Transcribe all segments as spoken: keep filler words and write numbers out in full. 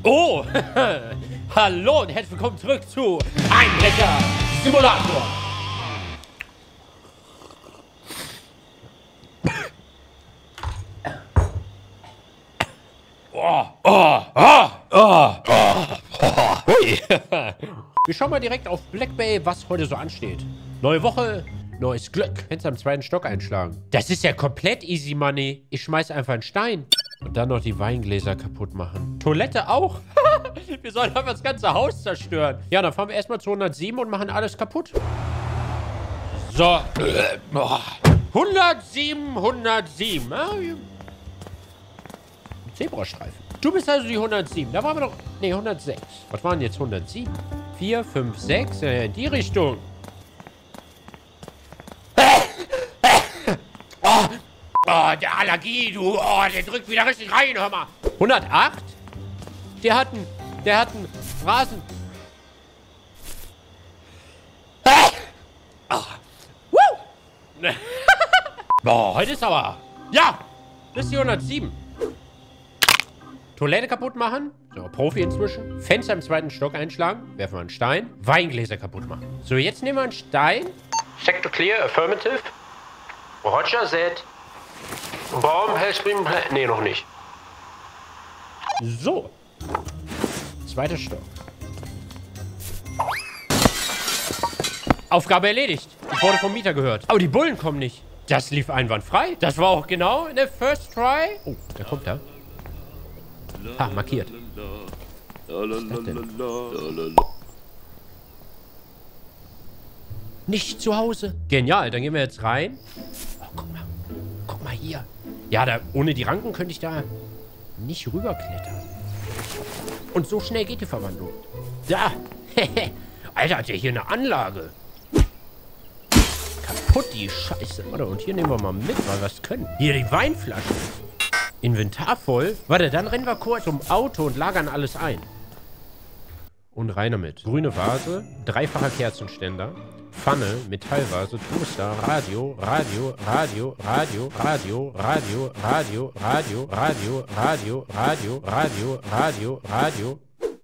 Oh, hallo und herzlich willkommen zurück zu Einbrecher Simulator. Oh, oh, oh, oh, oh, oh. Hui. Wir schauen mal direkt auf Black Bay, was heute so ansteht. Neue Woche, neues Glück. Fenster am zweiten Stock einschlagen. Das ist ja komplett easy money. Ich schmeiß einfach einen Stein. Und dann noch die Weingläser kaputt machen. Toilette auch? Wir sollen einfach das ganze Haus zerstören. Ja, dann fahren wir erstmal zu hundertsieben und machen alles kaputt. So. hundertsieben, hundertsieben. Ah, Zebrastreifen. Du bist also die hundertsieben. Da waren wir doch... Ne, hundertsechs. Was waren jetzt hundertsieben? vier, fünf, sechs. Ja, in die Richtung. Oh, oh, der Allergie, du. Oh, der drückt wieder richtig rein, hör mal. hundertacht? Der hat einen... Der hat einen Rasen... Oh. Woo! Boah, heute ist aber... Ja! Das ist die hundertsieben. Toilette kaputt machen. So, Profi inzwischen. Fenster im zweiten Stock einschlagen. Werfen wir einen Stein. Weingläser kaputt machen. So, jetzt nehmen wir einen Stein. Sector clear, affirmative. Roger, set. Baum, Hellspring, nee, noch nicht. So. Zweiter Stock. Aufgabe erledigt. Ich wurde vom Mieter gehört. Aber die Bullen kommen nicht. Das lief einwandfrei. Das war auch genau in der First Try. Oh, der kommt da. Ha, markiert. Was ist das denn? Nicht zu Hause. Genial, dann gehen wir jetzt rein. Oh, guck mal. Guck mal hier. Ja, da, ohne die Ranken könnte ich da nicht rüberklettern. Und so schnell geht die Verwandlung. Da. Alter, hat der hier eine Anlage. Kaputt, die Scheiße. Warte, und hier nehmen wir mal mit, weil wir es können. Hier die Weinflaschen. Inventar voll. Warte, dann rennen wir kurz zum Auto und lagern alles ein. Und rein damit. Grüne Vase, dreifacher Kerzenständer, Pfanne, Metallvase, Toaster, Radio, Radio, Radio, Radio, Radio, Radio, Radio, Radio, Radio, Radio, Radio, Radio, Radio, Radio.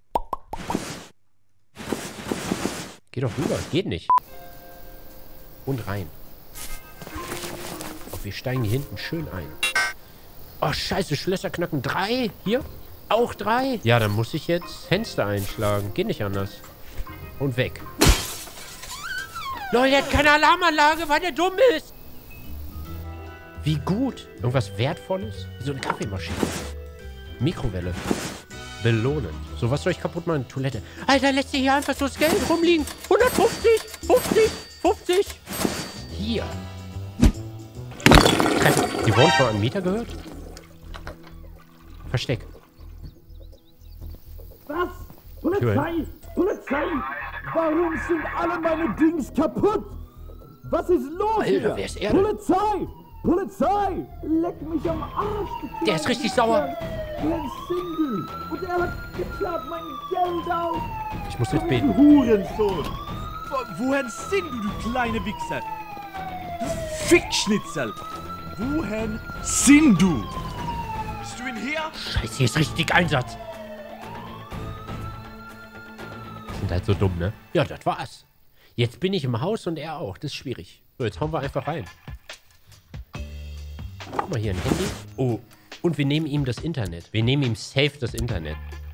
Geh doch rüber, geht nicht. Und rein. Oh, wir steigen hier hinten schön ein. Oh, scheiße, Schlösser knacken. Drei? Hier? Auch drei? Ja, dann muss ich jetzt Fenster einschlagen. Geht nicht anders. Und weg. Leute, der hat keine Alarmanlage, weil der dumm ist. Wie gut. Irgendwas Wertvolles? Wie so eine Kaffeemaschine. Mikrowelle. Belohnen. So, was soll ich kaputt machen? Toilette. Alter, lässt sich hier einfach so das Geld rumliegen. hundertfünfzig, fünfzig, fünfzig. Hier. Treffen. Die wurden von einem Mieter gehört? Versteck. Was? Polizei! Polizei! Warum sind alle meine Dings kaputt? Was ist los Alter, hier? wer ist er denn? Polizei! Polizei! Leck mich am Arsch! Der ist richtig sauer. Der ist Single und er hat geklaut mein Geld auf. Ich muss jetzt beten. Hurensohn! Wo, wohin sind du, du kleine Wichser? Du Fickschnitzel! Wohin sind du? Bist du in hier? Scheiße, hier ist richtig Einsatz. Sind halt so dumm, ne? Ja, das war's. Jetzt bin ich im Haus und er auch. Das ist schwierig. So, jetzt hauen wir einfach rein. Guck mal hier, ein Handy. Oh, und wir nehmen ihm das Internet. Wir nehmen ihm safe das Internet.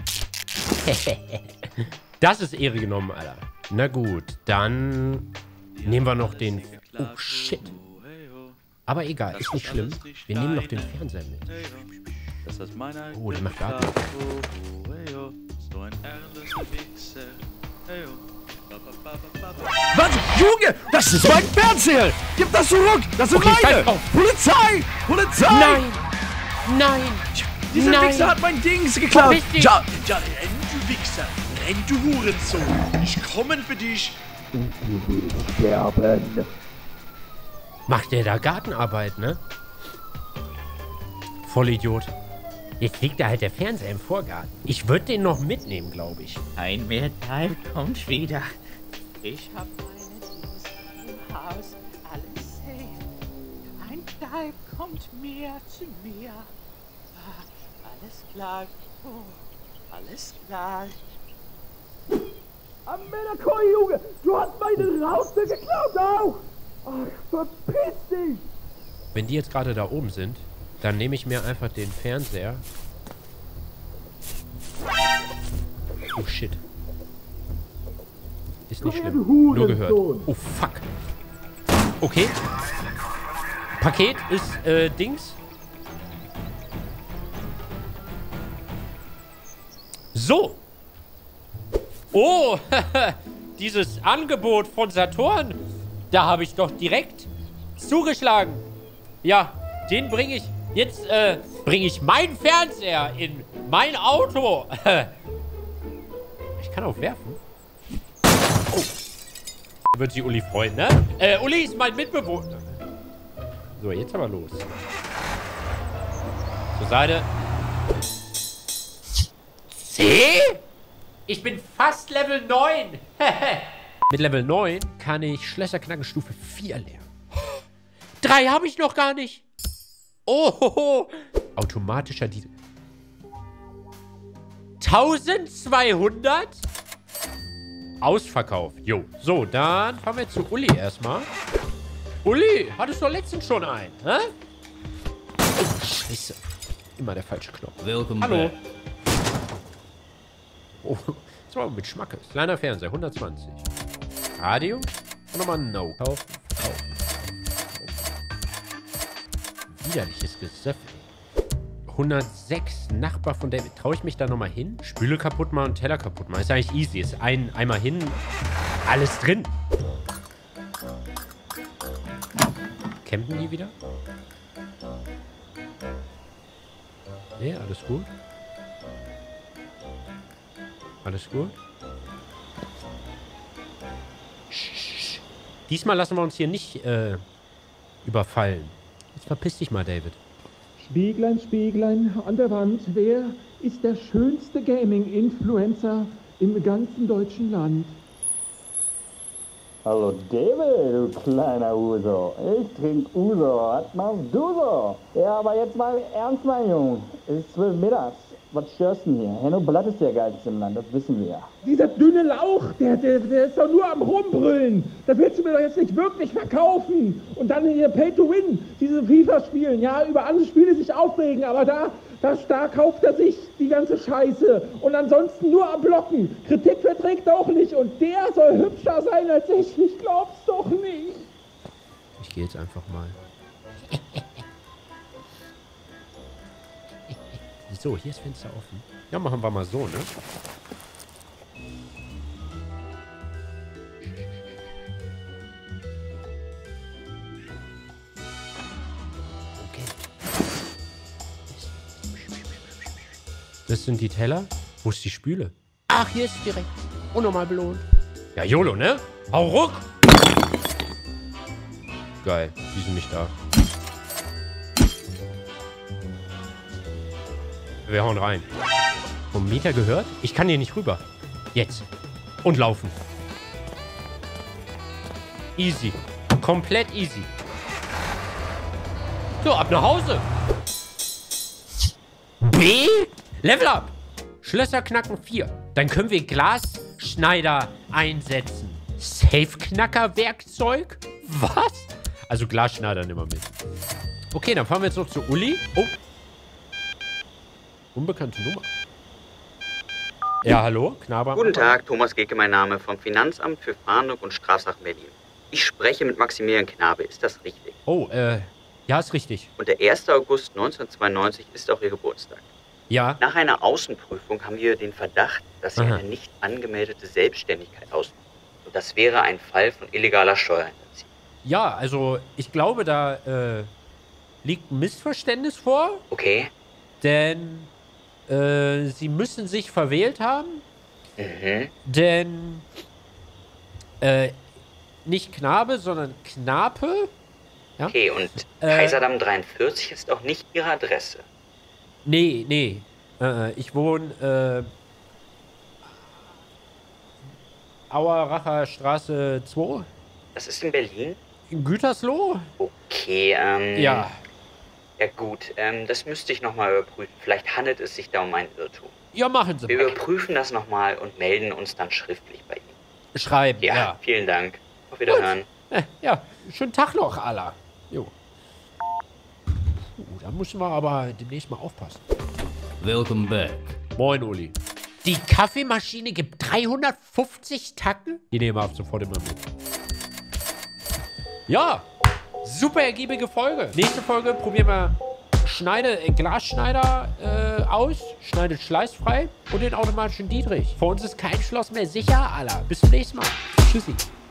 Das ist Ehre genommen, Alter. Na gut, dann nehmen wir noch den... Oh, shit. Aber egal, ist nicht schlimm. Wir nehmen noch den Fernseher mit. Oh, der macht Garten. Was? Junge, das ist mein Fernseher! Gib das zurück! Das sind Okay, meine! scheiß drauf. Polizei! Polizei! Nein! Nein! Dieser Nein. Wichser hat mein Dings geklaut! Verpiss dich. Ja, ja, renn, du Wichser! Renn, du Hurensohn! Ich komme für dich! Sterben! Macht der da Gartenarbeit, ne? Vollidiot. Jetzt liegt da halt der Fernseher im Vorgarten. Ich würde den noch mitnehmen, glaube ich. Ein Metall kommt wieder. Ich hab meine Dings im Haus. Alles safe. Ein Dieb kommt mehr zu mir. Ah, alles klar. Oh, Alles klar. Amenakoi, Junge! Du hast meine Raute geklaut auch! Ach, verpiss dich! Wenn die jetzt gerade da oben sind, dann nehme ich mir einfach den Fernseher. Oh, shit. Ist nicht schlimm. Nur gehört. Oh, fuck. Okay. Paket ist, äh, Dings. So. Oh, dieses Angebot von Saturn, da habe ich doch direkt zugeschlagen. Ja, den bringe ich, jetzt äh, bringe ich meinen Fernseher in mein Auto. Ich kann auch werfen. Oh. Wird sich Uli freuen, ne? Äh, Uli ist mein Mitbewohner. So, jetzt aber los. Zur Seite. C? Ich bin fast Level neun. Mit Level neun kann ich Schlösserknacken Stufe vier lernen. Drei habe ich noch gar nicht. Oh, automatischer Diesel. eintausendzweihundert? Ausverkauft. Jo. So, dann fahren wir zu Uli erstmal. Uli, hattest du letztens schon einen, hä? Oh, scheiße. Immer der falsche Knopf. Willkommen Hallo. back. Oh, das war mit Schmackes. Kleiner Fernseher, hundertzwanzig. Radio. Und nochmal No. Kaufen, verkaufen. Widerliches Gesöffel. hundertsechs, Nachbar von David. Traue ich mich da nochmal hin? Spüle kaputt machen und Teller kaputt machen. Ist eigentlich easy. Ist ein, einmal hin. Alles drin. Campen die wieder? Nee, alles gut. Alles gut. Sch. Diesmal lassen wir uns hier nicht äh, überfallen. Jetzt verpiss dich mal, David. Spieglein, Spieglein an der Wand, wer ist der schönste Gaming-Influencer im ganzen deutschen Land? Hallo David, du kleiner Uso. Ich trink Uso. Was machst du so? Ja, aber jetzt mal ernst, mein Junge. Es ist zwölf mittags. Was störst du denn hier? Henno Blatt ist der Geilste im Land, das wissen wir ja. Dieser dünne Lauch, der, der, der ist doch nur am Rumbrüllen. Das willst du mir doch jetzt nicht wirklich verkaufen. Und dann hier Pay to Win, diese FIFA spielen. Ja, über andere Spiele sich aufregen, aber da, da, da kauft er sich die ganze Scheiße. Und ansonsten nur abblocken. Kritik verträgt auch nicht. Und der soll hübscher sein als ich. Ich glaub's doch nicht. Ich gehe jetzt einfach mal. So, hier ist Fenster offen. Ja, machen wir mal so, ne? Okay. Das sind die Teller. Wo ist die Spüle? Ach, hier ist direkt. Unnormal belohnt. Ja, YOLO, ne? Hau ruck! Geil, die sind nicht da. Wir hauen rein. Vom Mieter gehört? Ich kann hier nicht rüber. Jetzt. Und laufen. Easy. Komplett easy. So, ab nach Hause. B? Level up. Schlösser knacken vier. Dann können wir Glasschneider einsetzen. Safe-Knacker-Werkzeug? Was? Also Glasschneider nehmen wir mit. Okay, dann fahren wir jetzt noch zu Uli. Oh. Unbekannte Nummer. Ja, hallo? Knaber. Guten Tag, Thomas Gecke, mein Name, vom Finanzamt für Fahndung und Strafsachen Berlin. Ich spreche mit Maximilian Knabe, ist das richtig? Oh, äh, ja, ist richtig. Und der erste August neunzehnhundertzweiundneunzig ist auch Ihr Geburtstag. Ja. Nach einer Außenprüfung haben wir den Verdacht, dass Sie Aha. eine nicht angemeldete Selbstständigkeit ausüben. Und das wäre ein Fall von illegaler Steuerhinterziehung. Ja, also, ich glaube, da, äh, liegt ein Missverständnis vor. Okay. Denn, äh, Sie müssen sich verwählt haben. Mhm. Denn, äh, nicht Knabe, sondern Knape. Ja? Okay, und Äh, Kaiserdamm dreiundvierzig ist auch nicht Ihre Adresse. Nee, nee. Äh, ich wohne, äh, Aueracher Straße zwei. Das ist in Berlin? In Gütersloh? Okay, ähm... Ja. Ja gut, ähm, das müsste ich nochmal überprüfen. Vielleicht handelt es sich da um einen Irrtum. Ja, machen Sie Wir mal. überprüfen das nochmal und melden uns dann schriftlich bei Ihnen. Schreiben, Ja, ja. vielen Dank. Auf Wiederhören. Äh, ja, schönen Tag noch, Allah. Jo. Uh, da müssen wir aber demnächst mal aufpassen. Welcome back. Moin, Uli. Die Kaffeemaschine gibt dreihundertfünfzig Tacken? Die nehmen wir ab sofort immer mit. Ja, super ergiebige Folge. Nächste Folge probieren wir Schneide, äh, Glasschneider äh, aus, schneidet schleißfrei und den automatischen Dietrich. Für uns ist kein Schloss mehr sicher, Allah. Bis zum nächsten Mal. Tschüssi.